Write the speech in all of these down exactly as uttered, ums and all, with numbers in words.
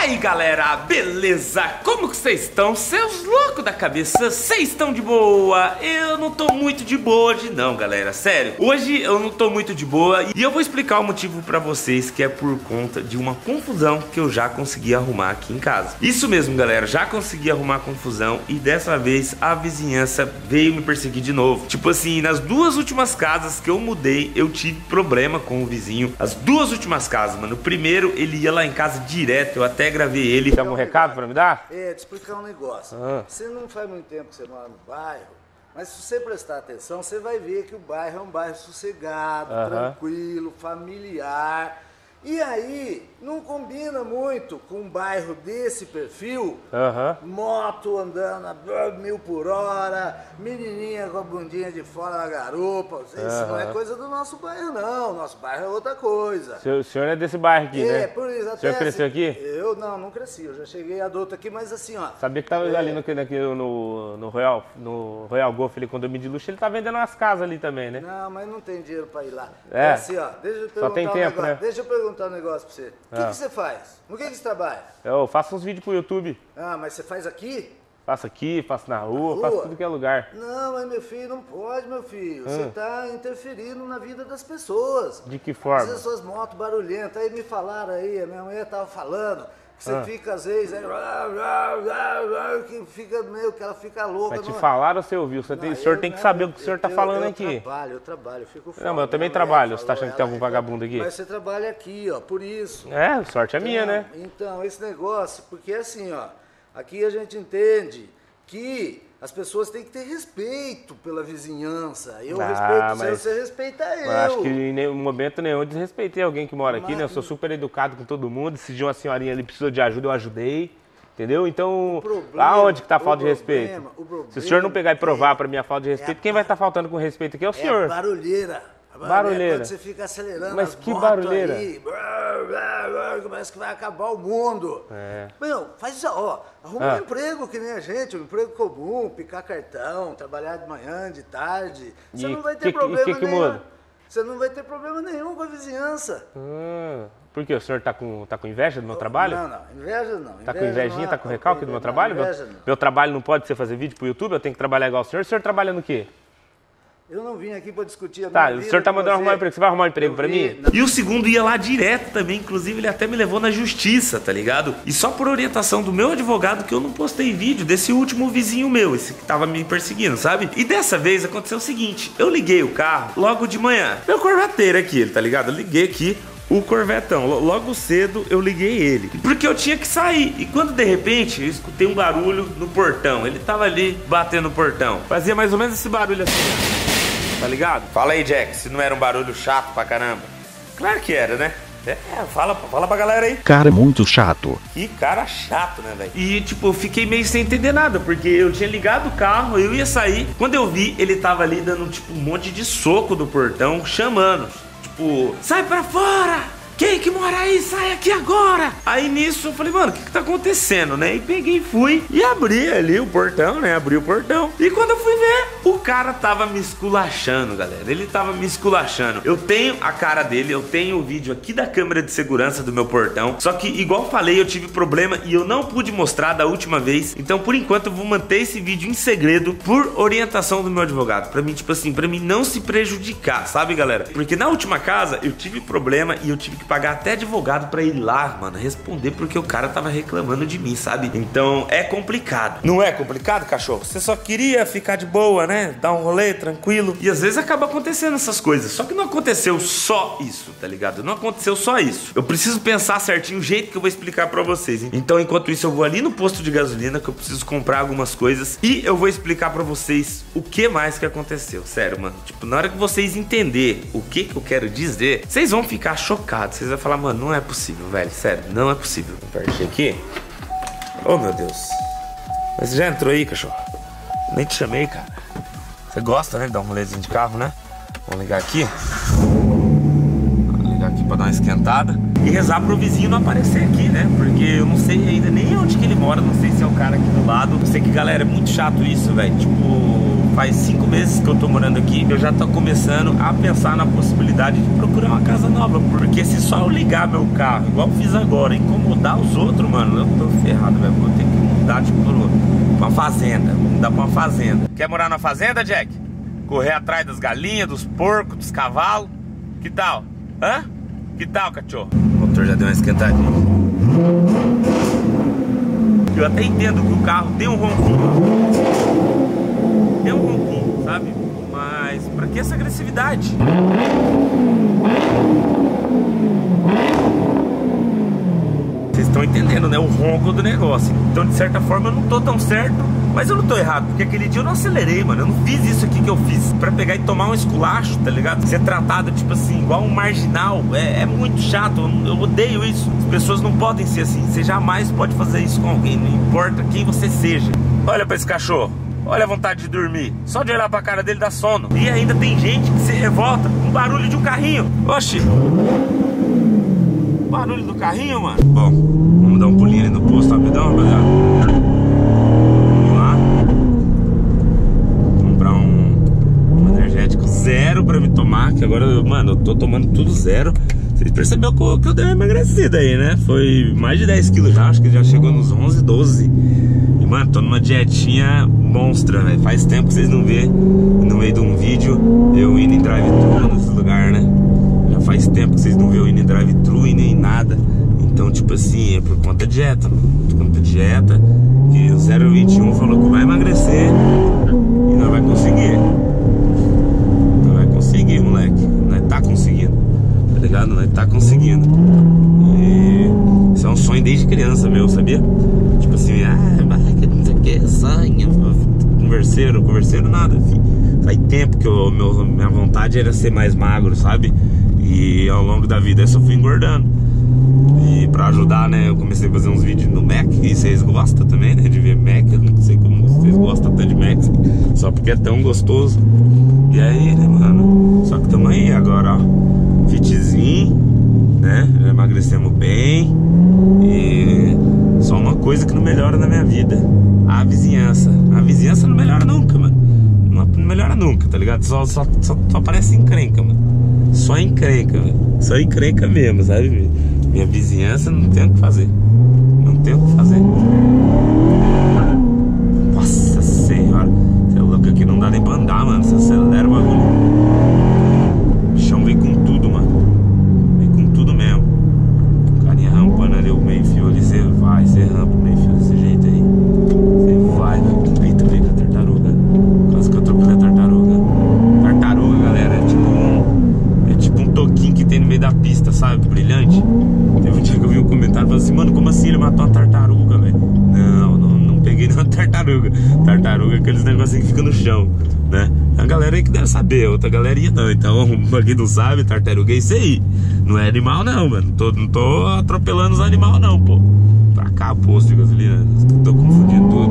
aí galera, beleza? Como que vocês estão? Seus loucos da cabeça, vocês estão de boa? Eu não tô muito de boa hoje não, galera, sério. Hoje eu não tô muito de boa e eu vou explicar o motivo pra vocês, que é por conta de uma confusão que eu já consegui arrumar aqui em casa. Isso mesmo, galera, já consegui arrumar confusão e dessa vez a vizinhança veio me perseguir de novo. Tipo assim, nas duas últimas casas que eu mudei, eu tive problema com o vizinho. As duas últimas casas, mano. O primeiro, ele ia lá em casa direto, eu até gravei ele. Tem algum recado pra me dar? É, te explicar um negócio. Ah. Você não faz muito tempo que você mora no bairro, mas se você prestar atenção, você vai ver que o bairro é um bairro sossegado, Aham. tranquilo, familiar. E aí, não combina muito com um bairro desse perfil, Aham. moto andando a mil por hora, menininha com a bundinha de fora na garupa. Isso não é Aham. coisa do nosso bairro, não. Nosso bairro é outra coisa. O senhor é desse bairro aqui, É, né? por isso. O senhor até cresceu assim- aqui? Eu não, não cresci. Eu já cheguei adulto aqui, mas assim, ó. Sabia que tava É. ali no, no, no, no, Royal, no Royal Golf, ali, condomínio de luxo, ele tá vendendo umas casas ali também, né? Não, mas não tem dinheiro pra ir lá. É. É assim, ó. Deixa eu perguntar tem um tempo, negócio. né? Deixa eu perguntar um negócio pra você. O que, Ah. que você faz? No que, que você trabalha? Eu faço uns vídeos pro YouTube. Ah, mas você faz aqui? Faço aqui, faço na rua, Na faço rua? tudo que é lugar. Não, mas meu filho, não pode, meu filho. Você Ah. tá interferindo na vida das pessoas. De que Às forma? vezes suas motos barulhentas. Aí me falaram aí, a minha mulher tava falando que você Ah. fica às vezes aí, que fica meio que ela fica louca. Mas te não- falaram ou você ouviu? Você tem, Não, o senhor eu- tem que não, saber o eu- que o senhor tá eu- falando eu aqui. Eu trabalho, eu trabalho, eu fico fora. Não, mas eu também Minha mulher trabalho. Você tá falou, achando que tem ela- algum vagabundo aqui? Mas você trabalha aqui, ó, por isso. É, sorte é minha, Então, né? Então, esse negócio, porque assim, ó, aqui a gente entende que as pessoas têm que ter respeito pela vizinhança. Eu Ah, respeito mas- você, você respeita eu. Mas acho que em nenhum momento nenhum eu desrespeitei alguém que mora aqui, Mas- né? Eu sou super educado com todo mundo. Se de uma senhorinha ali precisou de ajuda, eu ajudei. Entendeu? Então, problema- aonde que tá a o falta de problema- respeito? o problema Se o senhor não pegar e provar é- pra mim a falta de respeito, é a quem vai bar- estar faltando com respeito aqui é o É senhor. barulheira. A Barulheira. Quando você fica acelerando Mas as que motos barulheira? aí, brrr, brrr, brrr, parece que vai acabar o mundo. É. Meu, faz isso, ó, arruma Ah. um emprego que nem a gente, um emprego comum, picar cartão, trabalhar de manhã, de tarde. Você E não vai que- ter que- problema que que nenhum. muda? Você não vai ter problema nenhum com a vizinhança. Ah, por quê? O senhor tá com, tá com inveja do meu trabalho? Não, não, inveja não. Tá com inveja invejinha, não, tá com não, recalque do meu não, trabalho? Meu, Inveja não. meu trabalho não pode ser fazer vídeo pro YouTube? Eu tenho que trabalhar igual o senhor? O senhor trabalha no quê? Eu não vim aqui pra discutir a Tá, minha o vida senhor tá com mandando você. arrumar um emprego. Você vai arrumar um emprego Eu pra vi- mim? não. E o segundo ia lá direto também, inclusive ele até me levou na justiça, tá ligado? E só por orientação do meu advogado que eu não postei vídeo desse último vizinho meu, esse que tava me perseguindo, sabe? E dessa vez aconteceu o seguinte, eu liguei o carro logo de manhã. Meu corveteiro aqui, ele, tá ligado? Eu liguei aqui o Corvetão, Lo- logo cedo eu liguei ele, porque eu tinha que sair. E quando de repente eu escutei um barulho no portão, ele tava ali batendo no portão. Fazia mais ou menos esse barulho assim, tá ligado? Fala aí, Jack, se não era um barulho chato pra caramba. Claro que era, né? É, fala, fala pra galera aí. Cara muito chato. Que cara chato, né, velho? E, tipo, eu fiquei meio sem entender nada, porque eu tinha ligado o carro, eu ia sair. Quando eu vi, ele tava ali dando, tipo, um monte de soco do portão, chamando. Tipo, sai pra fora! Quem que mora aí, sai aqui agora! Aí nisso eu falei, mano, o que que tá acontecendo, né? E peguei, fui e abri ali o portão, né? Abri o portão. E quando eu fui ver, o cara tava me esculachando, galera. Ele tava me esculachando. Eu tenho a cara dele, eu tenho o vídeo aqui da câmera de segurança do meu portão. Só que, igual falei, eu tive problema e eu não pude mostrar da última vez. Então, por enquanto, eu vou manter esse vídeo em segredo por orientação do meu advogado. Pra mim, tipo assim, pra mim não se prejudicar, sabe, galera? Porque na última casa, eu tive problema e eu tive que pagar até advogado pra ir lá, mano, responder porque o cara tava reclamando de mim, sabe? Então é complicado. Não é complicado, cachorro? Você só queria ficar de boa, né? Dar um rolê tranquilo. E às vezes acaba acontecendo essas coisas. Só que não aconteceu só isso, tá ligado? Não aconteceu só isso. Eu preciso pensar certinho o jeito que eu vou explicar pra vocês. Hein? Então, enquanto isso, eu vou ali no posto de gasolina que eu preciso comprar algumas coisas e eu vou explicar pra vocês o que mais que aconteceu. Sério, mano. Tipo, na hora que vocês entenderem o que que eu quero dizer, vocês vão ficar chocados. Vocês vão falar, mano, não é possível, velho. Sério, não é possível. Vou partir aqui. Oh, meu Deus. Mas você já entrou aí, cachorro? Nem te chamei, cara. Você gosta, né, de dar um rolezinho de carro, né? Vamos ligar aqui. Vamos ligar aqui pra dar uma esquentada. E rezar pro vizinho não aparecer aqui, né? Porque eu não sei ainda nem onde que ele mora. Não sei se é o cara aqui do lado. Eu sei que, galera, é muito chato isso, velho. Tipo, faz cinco meses que eu tô morando aqui. Eu já tô começando a pensar na possibilidade de procurar uma casa nova. Porque se só eu ligar meu carro, igual eu fiz agora, incomodar os outros, mano, mano, eu tô ferrado, velho. Vou ter que mudar, tipo, pra uma fazenda. Vou mudar pra uma fazenda. Quer morar na fazenda, Jack? Correr atrás das galinhas, dos porcos, dos cavalos? Que tal? Hã? Que tal, cachorro? O motor já deu uma esquentadinha. Eu até entendo que o carro tem um ronquinho. Tem um ronquinho, sabe? Mas pra que essa agressividade? Vocês estão entendendo, né? O ronco do negócio. Então, de certa forma, eu não tô tão certo. Mas eu não tô errado, porque aquele dia eu não acelerei, mano. Eu não fiz isso aqui que eu fiz pra pegar e tomar um esculacho, tá ligado? Ser tratado, tipo assim, igual um marginal. É, é muito chato, eu, eu odeio isso. As pessoas não podem ser assim. Você jamais pode fazer isso com alguém, não importa quem você seja. Olha pra esse cachorro. Olha a vontade de dormir. Só de olhar pra cara dele dá sono. E ainda tem gente que se revolta com o barulho de um carrinho. Oxi. O barulho do carrinho, mano. Bom, vamos dar um pulinho ali no posto rapidão, rapaziada. Vamos lá. Comprar um, um energético zero pra me tomar. Que agora, mano, eu tô tomando tudo zero. Vocês perceberam que eu, que eu dei uma emagrecida aí, né? Foi mais de dez quilos já. Acho que já chegou nos onze, doze. E, mano, tô numa dietinha monstra, velho. Faz tempo que vocês não vê no meio de um vídeo eu indo em drive-thru nesse lugar, né? Já faz tempo que vocês não vê eu indo em drive-thru e nem nada. Então, tipo assim, é por conta da dieta, mano. Por conta da dieta. Que o zero vinte e um falou que vai emagrecer e não vai conseguir. Não vai conseguir, moleque. Nós tá conseguindo. Tá ligado? Nós tá conseguindo. E isso é um sonho desde criança meu, sabia? Tipo assim, ah, não sei o que, sonho, converseiro, converseiro nada, filho. Faz tempo que eu, meu, minha vontade era ser mais magro, sabe? E ao longo da vida eu só fui engordando. E pra ajudar, né, eu comecei a fazer uns vídeos no Mac. E vocês gostam também, né, de ver Mac. Eu não sei como vocês gostam tanto de Mac, só porque é tão gostoso. E aí, né, mano, só que tamo aí agora, ó, fitzinho, né, já emagrecemos bem. E só uma coisa que não melhora na minha vida: a vizinhança. A vizinhança não melhora nunca, mano. Não, não melhora nunca, tá ligado? Só, só, só, só parece encrenca, mano. Só encrenca, mano. Só encrenca mesmo, sabe? Minha vizinhança não tem o que fazer. Não tem o que fazer. Nossa senhora. Você é louco, aqui não dá nem pra andar, mano. Você acelera o bagulho. O chão vem com tudo, mano. Vem com tudo mesmo. O carinha rampando ali o meio fio ali. Você vai, você rampa o meio fio desse jeito aí. Você vai, né? Eita, pega a tartaruga. Quase que eu atropelei a tartaruga. Tartaruga, galera, é tipo um. É tipo um toquinho que tem no meio da pista, sabe? Brilhante. Teve um dia que eu vi um comentário falando assim: mano, como assim ele matou uma tartaruga, velho? Não, não, não peguei nenhuma tartaruga. Tartaruga é aqueles negocinhos que ficam no chão, né? A galera aí que deve saber, outra galerinha não. Então, pra quem não sabe, tartaruga é isso aí. Não é animal não, mano. Tô, não tô atropelando os animais não, pô. Pra cá, posto de gasolina. Tô confundindo tudo.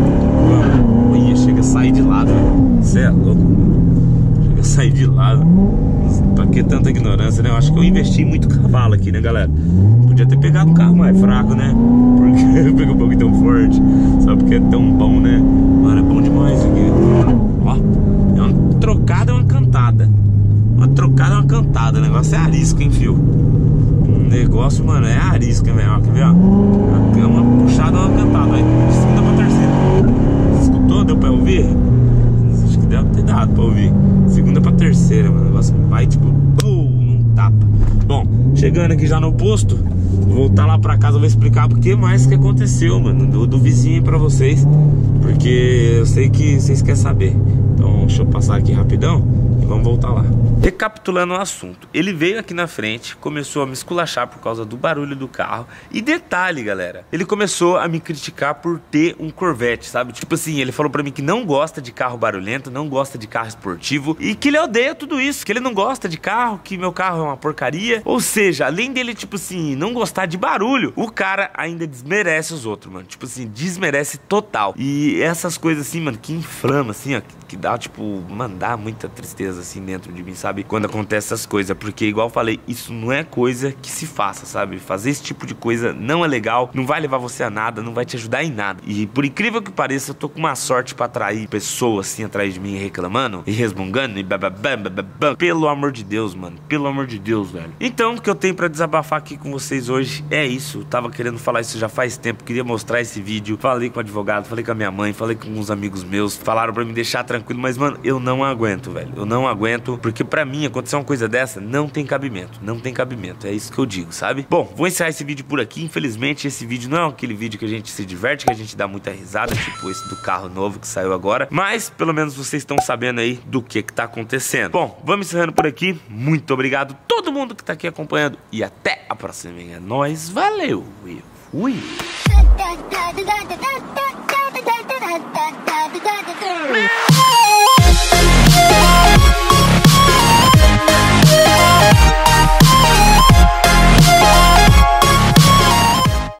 Olha, chega a sair de lado, velho. Você é louco, mano. Chega a sair de lado. Pra que tanta ignorância, né? Eu acho que eu investi muito cavalo aqui, né, galera? Podia ter pegado um carro mais fraco, né? Porque eu peguei um pouco tão forte. Só porque é tão bom, né? Mano, é bom demais isso aqui. Ó, é uma trocada, é uma cantada. Uma trocada, é uma cantada. O negócio é arisco, hein, fio? O negócio, mano, é arisco, hein, velho? Quer ver, ó? É uma puxada, uma cantada. Aí, de segunda pra terceira. Escutou? Deu pra ouvir? Acho que deve ter dado pra ouvir. Segunda pra terceira, mano. O negócio vai tipo, pum, num tapa. Bom, chegando aqui já no posto, vou voltar lá pra casa, vou explicar o que mais que aconteceu, mano, do, do vizinho pra vocês, porque eu sei que vocês querem saber. Então deixa eu passar aqui rapidão e vamos voltar lá. Recapitulando o assunto, ele veio aqui na frente, começou a me esculachar por causa do barulho do carro. E detalhe, galera, ele começou a me criticar por ter um Corvette, sabe? Tipo assim, ele falou pra mim que não gosta de carro barulhento, não gosta de carro esportivo e que ele odeia tudo isso, que ele não gosta de carro, que meu carro é uma porcaria. Ou seja, além dele, tipo assim, não gostar de barulho, o cara ainda desmerece os outros, mano. Tipo assim, desmerece total. E essas coisas assim, mano, que inflama, assim, ó, que dá dá, tipo, mandar muita tristeza, assim, dentro de mim, sabe? Quando acontece essas coisas, porque, igual eu falei, isso não é coisa que se faça, sabe? Fazer esse tipo de coisa não é legal, não vai levar você a nada, não vai te ajudar em nada. E, por incrível que pareça, eu tô com uma sorte pra atrair pessoas, assim, atrás de mim, reclamando, e resmungando, e bababam, bababam. Pelo amor de Deus, mano. Pelo amor de Deus, velho. Então, o que eu tenho pra desabafar aqui com vocês hoje é isso. Eu tava querendo falar isso já faz tempo, queria mostrar esse vídeo. Falei com o advogado, falei com a minha mãe, falei com uns amigos meus, falaram pra me deixar tranquilo, mas, mano, eu não aguento, velho. Eu não aguento, porque pra mim, acontecer uma coisa dessa, não tem cabimento. Não tem cabimento, é isso que eu digo, sabe? Bom, vou encerrar esse vídeo por aqui. Infelizmente, esse vídeo não é aquele vídeo que a gente se diverte, que a gente dá muita risada, tipo esse do carro novo que saiu agora. Mas, pelo menos, vocês estão sabendo aí do que que tá acontecendo. Bom, vamos encerrando por aqui. Muito obrigado a todo mundo que tá aqui acompanhando. E até a próxima. É nóis, valeu e fui!